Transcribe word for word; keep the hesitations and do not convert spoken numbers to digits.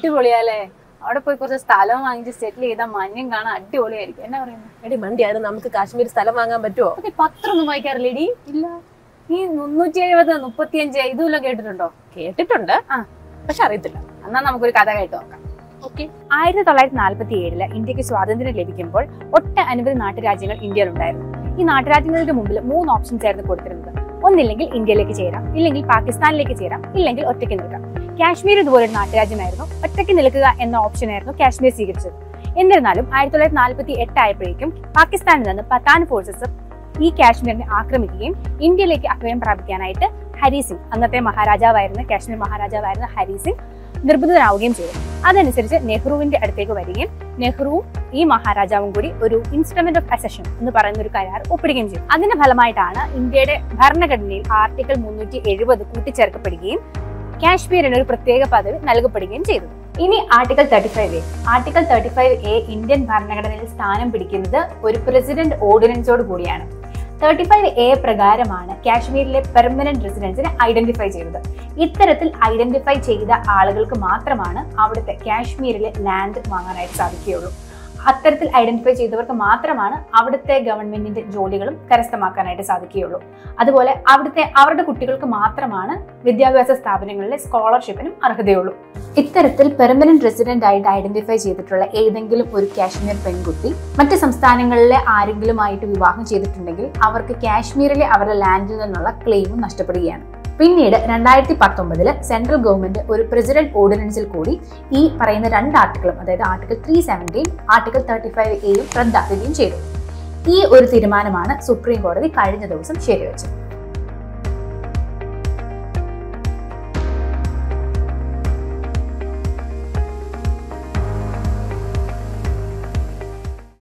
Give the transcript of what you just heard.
അടിപൊളിയാലേ. അവിടെ പോയി കുറച്ച് സ്ഥലം വാങ്ങിച്ച് സെറ്റിൽ ചെയ്താൽ മഞ്ഞും കാണാൻ അടിപൊളിയായിരിക്കും. എന്നാ പറയുന്നത്? എടി മണ്ടിയാണ്, നമുക്ക് കാശ്മീർ സ്ഥലം വാങ്ങാൻ പറ്റുമോ? പത്രം ഒന്നും വായിക്കാറില്ല എടി. ഇല്ല. ഈ മുന്നൂറ്റി എഴുപത് മുപ്പത്തിയഞ്ച് ഇതുമല്ലോ കേട്ടിട്ടുണ്ടോ? കേട്ടിട്ടുണ്ട്, പക്ഷെ അറിയത്തില്ല. എന്നാ നമുക്കൊരു കഥ കേട്ട് നോക്കാം. ഓക്കെ. ആയിരത്തി തൊള്ളായിരത്തി നാല്പത്തി ഏഴില് ഇന്ത്യക്ക് സ്വാതന്ത്ര്യം ലഭിക്കുമ്പോൾ ഒട്ട അനവധി നാട്ടുരാജ്യങ്ങൾ ഇന്ത്യയിലുണ്ടായിരുന്നു. ഈ നാട്ടുരാജ്യങ്ങളുടെ മുമ്പിൽ മൂന്ന് ഓപ്ഷൻസ് ആയിരുന്നു കൊടുത്തിരുന്നത്. ഒന്നില്ലെങ്കിൽ ഇന്ത്യയിലേക്ക് ചേരാം, ഇല്ലെങ്കിൽ പാകിസ്ഥാനിലേക്ക് ചേരാം, ഇല്ലെങ്കിൽ ഒറ്റയ്ക്ക് നിൽക്കാം. കാശ്മീർ ഇതുപോലെ ഒരു നാട്ടുരാജ്യമായിരുന്നു. ഒറ്റയ്ക്ക് നിൽക്കുക എന്ന ഓപ്ഷൻ ആയിരുന്നു കാശ്മീർ സ്വീകരിച്ചത്. എന്നിരുന്നാലും ആയിരത്തി തൊള്ളായിരത്തി നാല്പത്തി എട്ട് ആയപ്പോഴേക്കും പാകിസ്ഥാനിൽ നിന്ന് പത്താൻ ഫോഴ്സസ് ഈ കാശ്മീരിനെ ആക്രമിക്കുകയും ഇന്ത്യയിലേക്ക് അഭയം പ്രാപിക്കാനായിട്ട് ഹരി സിംഗ്, അന്നത്തെ മഹാരാജാവായിരുന്ന കാശ്മീർ മഹാരാജാവായിരുന്ന ഹരി സിംഗ് നിർബന്ധിതനാവുകയും ചെയ്തു. അതനുസരിച്ച് നെഹ്റുവിന്റെ അടുത്തേക്ക് വരികയും നെഹ്റുവും ഈ മഹാരാജാവും കൂടി ഒരു ഇൻസ്ട്രുമെന്റ് ഓഫ് അസഷൻ എന്ന് പറയുന്ന ഒരു കരാർ ഒപ്പിടുകയും ചെയ്തു. അതിന്റെ ഫലമായിട്ടാണ് ഇന്ത്യയുടെ ഭരണഘടനയിൽ ആർട്ടിക്കിൾ മുന്നൂറ്റി എഴുപത് കൂട്ടിച്ചേർക്കപ്പെടുകയും കാശ്മീരിന് ഒരു പ്രത്യേക പദവി നൽകപ്പെടുകയും ചെയ്തു. ഇനി article thirty five A article thirty five A Indian ഭരണഘടനയിൽ സ്ഥാനം പിടിക്കുന്നത് ഒരു പ്രസിഡന്റ് ഓർഡിനൻസോട് കൂടിയാണ്. തേർട്ടി ഫൈവ് എ പ്രകാരമാണ് കാശ്മീരിലെ പെർമനന്റ് റെസിഡൻസിനെ ഐഡന്റിഫൈ ചെയ്തത്. ഇത്തരത്തിൽ ഐഡന്റിഫൈ ചെയ്ത ആളുകൾക്ക് മാത്രമാണ് അവിടുത്തെ കാശ്മീരിലെ ലാൻഡ് വാങ്ങാനായിട്ട് സാധിക്കുകയുള്ളൂ. അത്തരത്തിൽ ഐഡന്റിഫൈ ചെയ്തവർക്ക് മാത്രമാണ് അവിടുത്തെ ഗവൺമെന്റിന്റെ ജോലികളും കരസ്ഥമാക്കാനായിട്ട് സാധിക്കുകയുള്ളൂ. അതുപോലെ അവിടുത്തെ അവരുടെ കുട്ടികൾക്ക് മാത്രമാണ് വിദ്യാഭ്യാസ സ്ഥാപനങ്ങളിലെ സ്കോളർഷിപ്പിനും അർഹതയുള്ളൂ. ഇത്തരത്തിൽ പെർമനന്റ് റെസിഡന്റ് ആയിട്ട് ഐഡന്റിഫൈ ചെയ്തിട്ടുള്ള ഏതെങ്കിലും ഒരു കാശ്മീർ പെൺകുട്ടി മറ്റ് സംസ്ഥാനങ്ങളിലെ ആരെങ്കിലുമായിട്ട് വിവാഹം ചെയ്തിട്ടുണ്ടെങ്കിൽ അവർക്ക് കാശ്മീരിലെ അവരുടെ ലാൻഡിൽ നിന്നുള്ള ക്ലെയിമും നഷ്ടപ്പെടുകയാണ്. പിന്നീട് രണ്ടായിരത്തി പത്തൊമ്പതില് സെൻട്രൽ ഗവൺമെന്റ് ഒരു പ്രസിഡന്റ് ഓർഡിനൻസിൽ കൂടി ഈ പറയുന്ന രണ്ട് ആർട്ടിക്കിളും, അതായത് article three seventeen article thirty five എയും റദ്ദാക്കുകയും ചെയ്തു. ഈ ഒരു തീരുമാനമാണ് സുപ്രീം കോടതി കഴിഞ്ഞ ദിവസം ശരിവെച്ചത്.